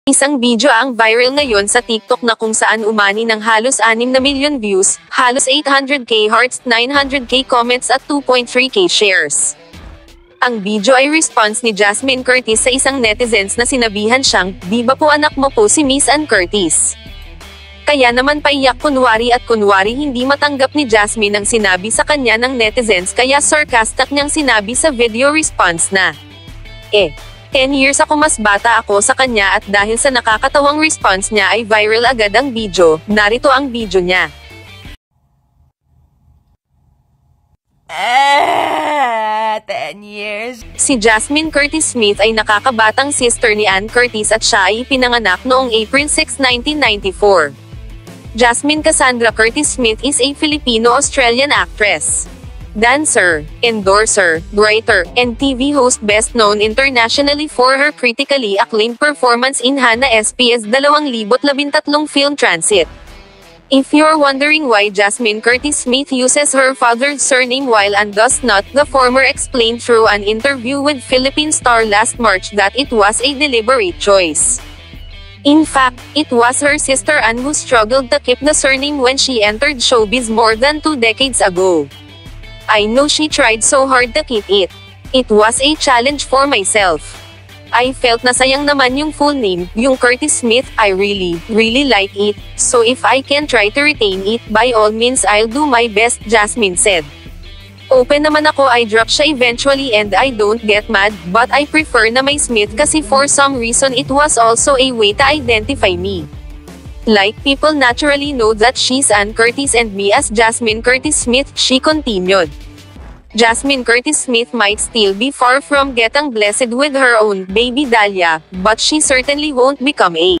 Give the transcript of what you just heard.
Isang video ang viral ngayon sa TikTok na kung saan umani ng halos 6 na milyon views, halos 800k hearts, 900k comments at 2.3k shares. Ang video ay response ni Jasmine Curtis sa isang netizens na sinabihan siyang, "Di ba po anak mo po si Miss Ann Curtis?" Kaya naman paiyak kunwari at kunwari hindi matanggap ni Jasmine ang sinabi sa kanya ng netizens kaya sarcastic niyang sinabi sa video response na, 10 years ako mas bata ako sa kanya at dahil sa nakakatawang response niya ay viral agad ang video, narito ang video niya. 10 years. Si Jasmine Curtis Smith ay nakakabatang sister ni Ann Curtis at siya ay ipinanganak noong April 6, 1994. Jasmine Cassandra Curtis Smith is a Filipino-Australian actress, dancer, endorser, writer, and TV host best known internationally for her critically acclaimed performance in Hannah SP's 2013 film Transit. If you're wondering why Jasmine Curtis Smith uses her father's surname while Ann does not, the former explained through an interview with Philippine Star last March that it was a deliberate choice. In fact, it was her sister Ann who struggled to keep the surname when she entered showbiz more than 2 decades ago. I know she tried so hard to keep it. It was a challenge for myself. I felt na sayang naman yung full name, yung Curtis Smith. I really like it, so if I can try to retain it, by all means I'll do my best, Jasmine said. Open naman ako, I drop siya eventually and I don't get mad, but I prefer na may Smith kasi for some reason it was also a way to identify me. Like people naturally know that she's Ann Curtis and me as Jasmine Curtis Smith, she continued. Jasmine Curtis Smith might still be far from getting blessed with her own baby Dahlia, but she certainly won't become a